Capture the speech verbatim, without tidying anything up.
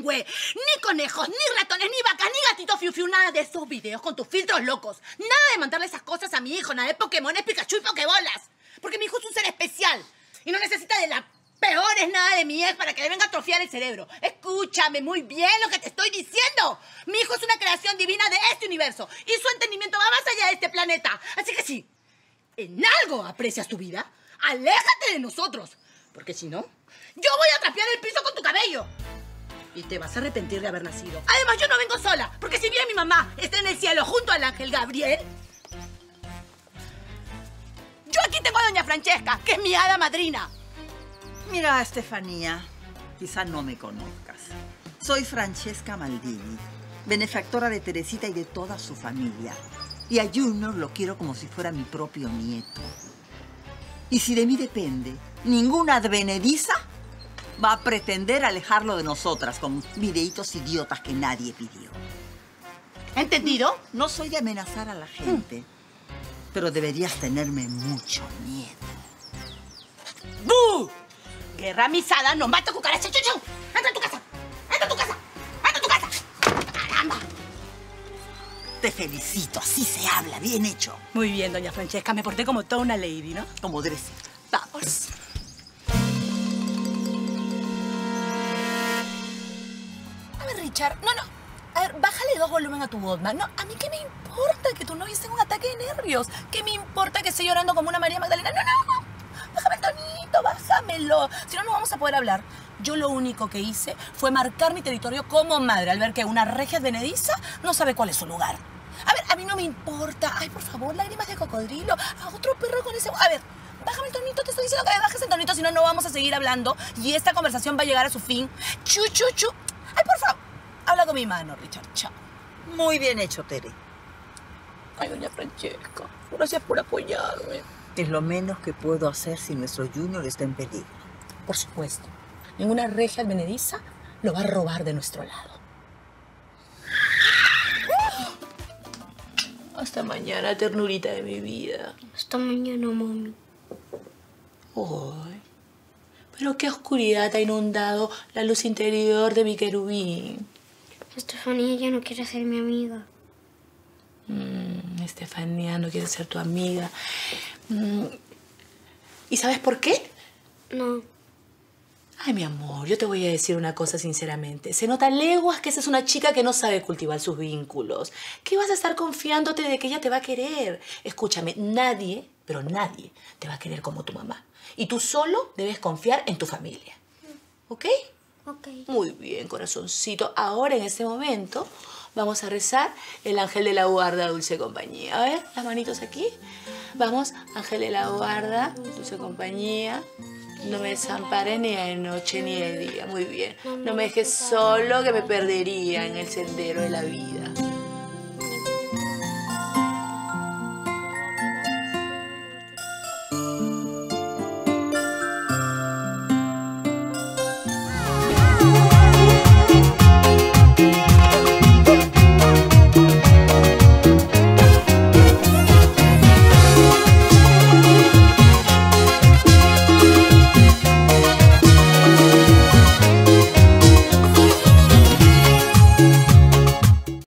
bilingüe. Ni conejos, ni ratones, ni vacas, ni gatitos fiu fiu, nada de esos videos con tus filtros locos. Nada de mandarle esas cosas a mi hijo, nada de Pokémon, Pikachu y Pokébolas. Porque mi hijo es un ser especial y no necesita de la peores nada de mi ex para que le venga a atrofiar el cerebro. Escúchame muy bien lo que te estoy diciendo. Mi hijo es una creación divina de este universo y su entendimiento va más allá de este planeta. Así que si en algo aprecias tu vida, aléjate de nosotros. Porque si no, yo voy a trapear el piso con tu cabello. Y te vas a arrepentir de haber nacido. Además, yo no vengo sola, porque si bien mi mamá está en el cielo junto al ángel Gabriel, yo aquí tengo a doña Francesca, que es mi hada madrina. Mira, Estefanía, quizá no me conozcas. Soy Francesca Maldini, benefactora de Teresita y de toda su familia. Y a Junior lo quiero como si fuera mi propio nieto. Y si de mí depende, ninguna advenediza va a pretender alejarlo de nosotras con videitos idiotas que nadie pidió. ¿Entendido? No soy de amenazar a la gente, mm. pero deberías tenerme mucho miedo. ¡Bú! Guerra misada, no mato cucaracha, chuchu. ¡Entra a tu casa! ¡Entra a tu casa! ¡Entra a tu casa! ¡Caramba! Te felicito, así se habla, bien hecho. Muy bien, doña Francesca, me porté como toda una lady, ¿no? Como debe ser. Vamos. A ver, Richard, no, no. A ver, bájale dos volumen a tu voz, ¿no? A mí qué me importa que tu novio tenga un ataque de nervios. ¿Qué me importa que esté llorando como una María Magdalena? No, no, no. Bájame el tonito, bájamelo. Si no, no vamos a poder hablar. Yo lo único que hice fue marcar mi territorio como madre al ver que una regia advenediza no sabe cuál es su lugar. A ver, a mí no me importa. Ay, por favor, lágrimas de cocodrilo. A otro perro con ese... A ver, bájame el tonito. Te estoy diciendo que me bajes el tonito, si no, no vamos a seguir hablando. Y esta conversación va a llegar a su fin. Chu, chu, chu. Ay, por favor. Habla con mi mano, Richard. Chao. Muy bien hecho, Tere. Ay, doña Francesca, gracias por apoyarme. Es lo menos que puedo hacer si nuestro Junior está en peligro. Por supuesto. Ninguna regia advenediza lo va a robar de nuestro lado. Hasta mañana, ternurita de mi vida. Hasta mañana, mami. Ay, pero qué oscuridad ha inundado la luz interior de mi querubín. Estefanía ya no quiere ser mi amiga. Mm, Estefanía no quiere ser tu amiga. Mm, ¿Y sabes por qué? No. Ay, mi amor, yo te voy a decir una cosa sinceramente. Se nota a leguas que esa es una chica que no sabe cultivar sus vínculos. ¿Qué vas a estar confiándote de que ella te va a querer? Escúchame, nadie, pero nadie, te va a querer como tu mamá. Y tú solo debes confiar en tu familia. ¿Ok? Ok. Muy bien, corazoncito. Ahora, en este momento, vamos a rezar el ángel de la guarda, dulce compañía. A ver, las manitos aquí. Vamos, ángel de la guarda, dulce compañía. No me desampares ni de noche ni de día. Muy bien. No me dejes solo, que me perdería en el sendero de la vida.